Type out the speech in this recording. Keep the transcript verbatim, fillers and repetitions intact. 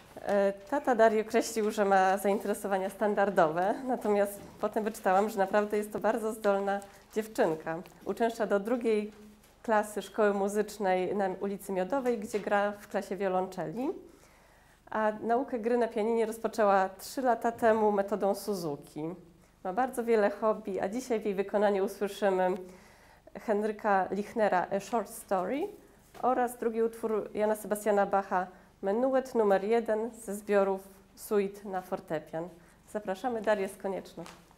Tata Darii określił, że ma zainteresowania standardowe, natomiast potem wyczytałam, że naprawdę jest to bardzo zdolna dziewczynka. Uczęszcza do drugiej klasy szkoły muzycznej na ulicy Miodowej, gdzie gra w klasie wiolonczeli, a naukę gry na pianinie rozpoczęła trzy lata temu metodą Suzuki. Ma bardzo wiele hobby, a dzisiaj w jej wykonaniu usłyszymy Henryka Lichnera A Short Story oraz drugi utwór Jana Sebastiana Bacha Menuet numer jeden ze zbiorów Suite na fortepian. Zapraszamy Darię Konieczną.